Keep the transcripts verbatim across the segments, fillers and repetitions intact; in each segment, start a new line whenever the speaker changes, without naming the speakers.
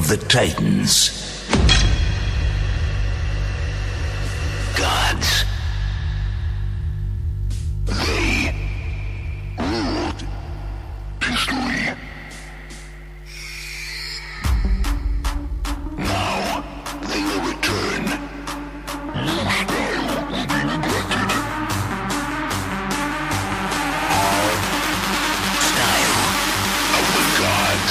of the Titans. Gods. They ruled history. Now they will return. New style will be neglected. Our style of the gods.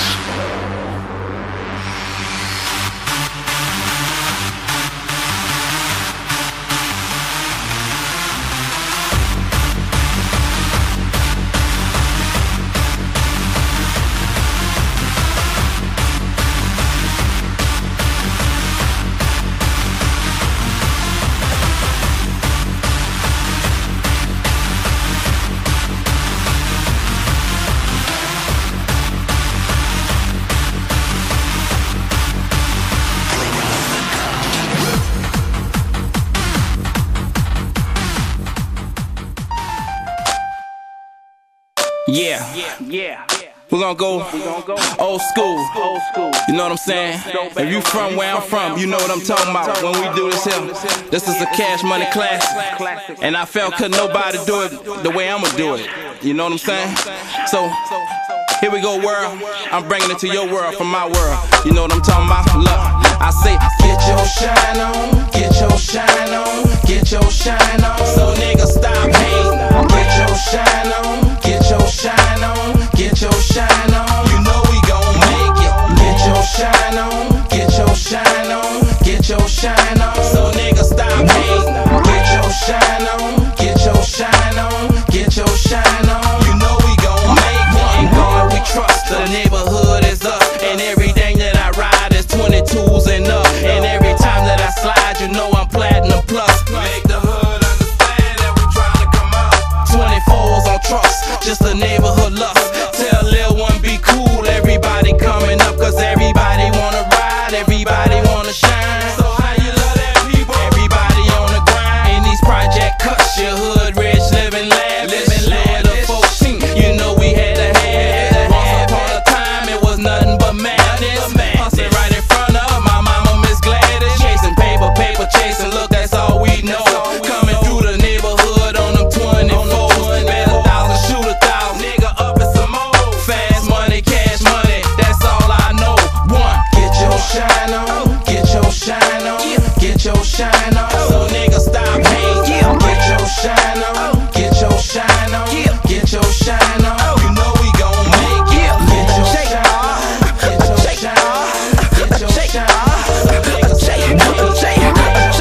Yeah, yeah, we're gonna go old school, old school. You know what I'm saying? If you from where I'm from, you know what I'm talking about. When we do this here, this is a Cash Money classic, and I felt could nobody do it the way I'ma do it. You know what I'm saying? So here we go, world. I'm bringing it to your world from my world. You know what I'm talking about? Look, I say, get your shine on, get your shine on, get your shine on. So niggas stop hating. Get your shine on, get your shine on, get your shine on. You know we gon' make it. Get your shine on, get your shine on, get your shine on. So niggas stop hating. Get your shine on, get your shine on, get your shine on. You know we gon' make it. In God we trust, the neighborhood is us, and everything that I ride is twenty-twos and up. And every time that I slide, you know I'm platinum plus. Make the hood understand that we tryna come up. twenty-fours on trucks, just a neighborhood lust. Tell Lil One be cool, everybody coming up, cause everybody wanna ride, everybody wanna shine. So how you love that, people? Everybody on the grind. In these project cuts, your hood rich, living lavish. Lord of fourteen, you know we had a hand. Once upon a time, it was nothing but madness. Hustling right in front of my mama, Miss Gladys. Chasing paper, paper chasing, look, that's all we know. Coming through the neighborhood on them twenty-fours. Bet a thousand, shoot a thousand, nigga up in some more. Fast money, cash money, that's all I know. One, get your shine on, get your shine on, get your shine on. So niggas stop hating. Get your shine on, get your shine on, get your shine on. You know we gon' make it. Get your shine on, get your shine on, get your shine on. Niggas stop hating. Get your shine on,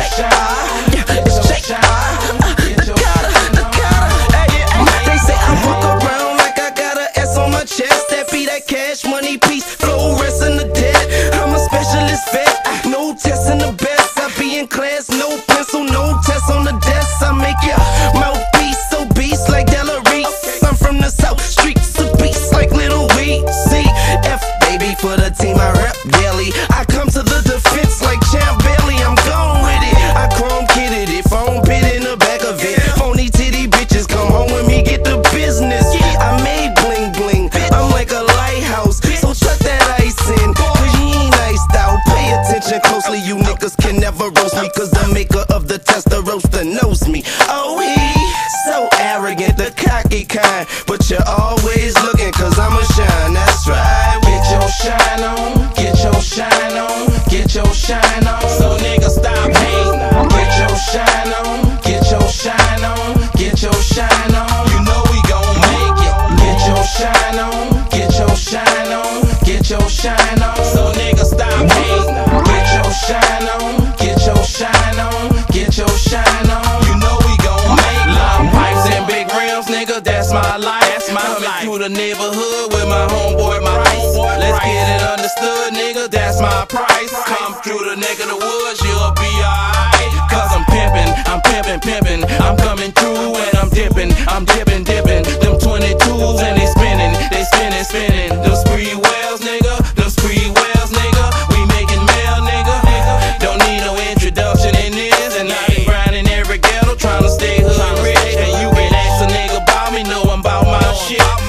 get your shine on, get your shine on.
They say I walk around like I got a S on my chest. That be that Cash Money piece, flow rest in the dead. I'm a specialist vet, no test in the best. I be in class, no pencil, no test on the desk. I make your mouthpiece so beast like Della Reese. I'm from the South, streets of beast like Little Weed. C F baby for the team I rep daily. I come to the defense like Champ Bailey. I'm gone with it. I chrome kitted it, phone pit in the back of it. Phony titty bitches come home with me, get the business. I made bling bling, I'm like a lighthouse. So chuck that ice in, cause you ain't iced out. Pay attention closely, you niggas can never roast me, cause the maker of the tester roaster knows me. Oh, he so arrogant, the cocky kind, but you're always looking, cause I'ma shine, that's right.
Get your shine on, get your shine on, get your shine on. So niggas stop hating. Get your shine on, get your shine on, get your shine on. You know we gon' make it. Get your shine on, get your shine on, get your shine on. So niggas stop hating. Get your shine on, get your shine on, get your shine on. You know we gon' make it. Long pipes and big rims, nigga, that's my life. That's my Coming life. Through the neighborhood with my homeboy, my homeboy. Let's get it understood, nigga, that's my price. Come through the neck of the woods, you'll be alright. Cause I'm pimpin', I'm pimpin', pimpin'. I'm coming through and I'm dippin', I'm dippin', dippin'. Them twenty-twos and they spinning, they spinning, spinning. Them spree wells, nigga, them spree wells, nigga. We making mail, nigga. Don't need no introduction in this. And I been grinding every ghetto, trying to stay hood rich. And you can ask a nigga about me, know I'm about my shit.